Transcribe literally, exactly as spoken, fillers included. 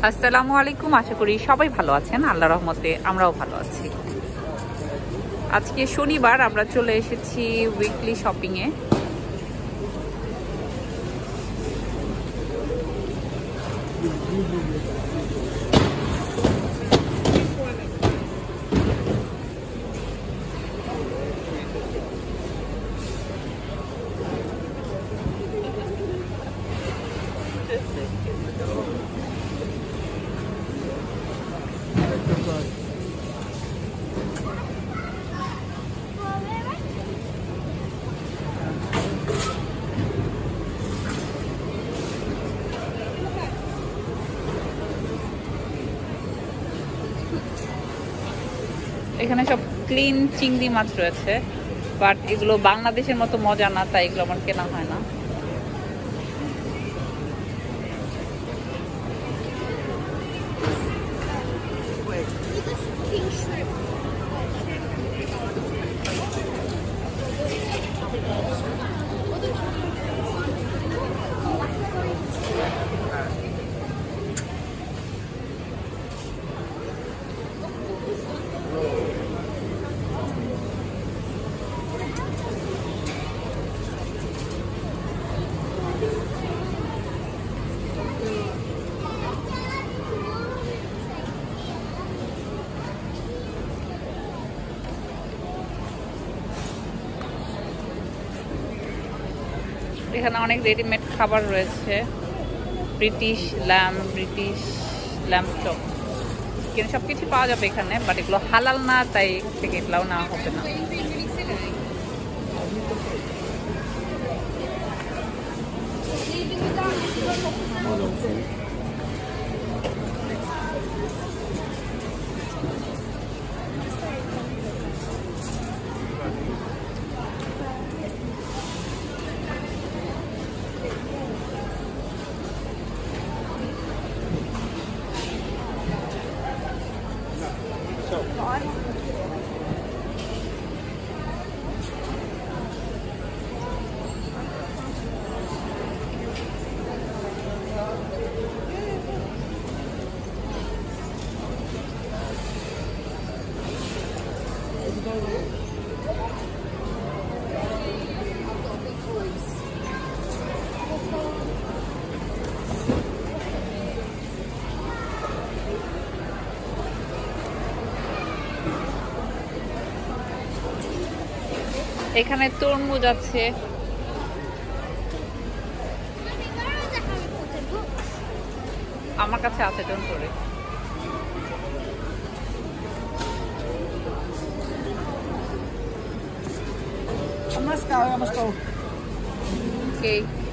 আসসালামু আলাইকুম, আশা করি সবাই ভালো আছেন। আল্লাহর রহমতে আমরাও ভালো আছি। আজকে শনিবার, আমরা চলে এসেছি উইকলি শপিং এ। এখানে সব ক্লিন চিংড়ি মাছ রয়েছে, বাট এগুলো বাংলাদেশের মতো মজা না, তাই এগুলো আমার কেনা হয় না। এখানে অনেক রেডিমেড খাবার রয়েছে, British lamb, British lamb chop, chicken, সবকিছু পাওয়া যাবে এখানে, বাট এগুলো হালাল না, তাই থেকে এগুলাও নেওয়া হবে না। এখানে তরমুজ আছে, আমার কাছে আছে, don't worry. Vamos cá, vamos cá. Okay.